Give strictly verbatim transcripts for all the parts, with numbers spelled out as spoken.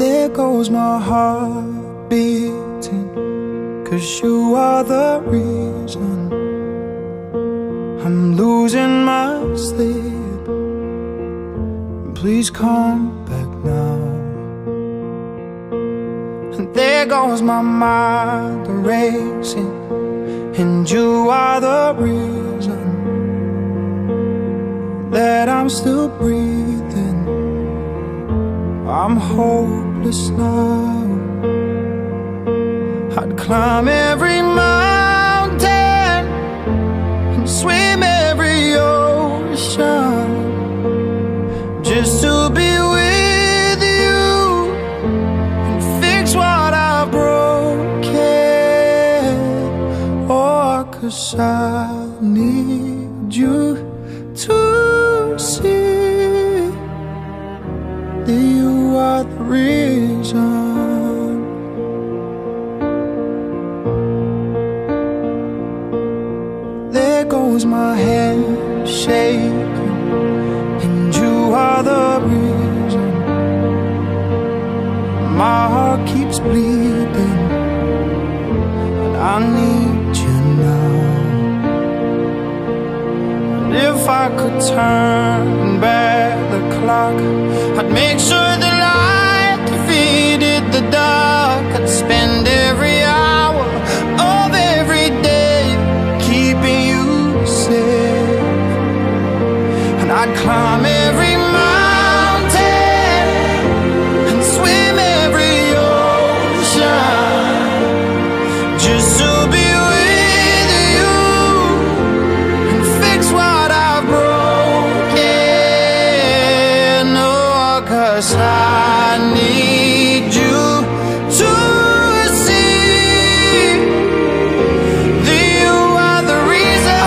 There goes my heart beating, 'cause you are the reason I'm losing my sleep. Please come back now. And there goes my mind racing, and you are the reason that I'm still breathing. I'm hopeless now. I'd climb every mountain and swim every ocean just to be with you and fix what I've broken. Oh, 'cause I need you to see that you are the reason. There goes my hand shaking, and you are the reason. My heart keeps bleeding, and I need you now. And if I could turn back the clock, I'd make sure the light defeated the dark. I'd spend every hour of every day keeping you safe, and I'd climb every mountain and swim every ocean just to be with you and fix what I've broken. Oh, 'cause I need you to see that you are the reason.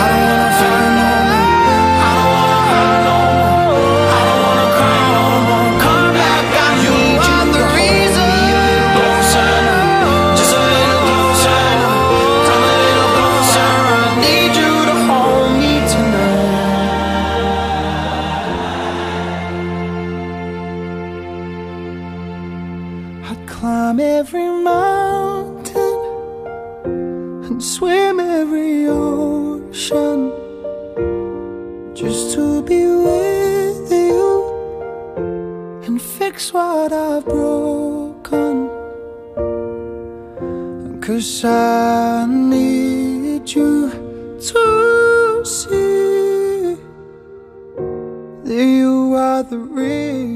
I don't wanna feel no more. I don't wanna cry no more. Come back, I need you are the reason. Closer, just a little closer. Come a little closer. I need you to hold me tonight. I'd climb every mountain and swim every ocean just to be with you and fix what I've broken. 'Cause I need you to see that you are the reason.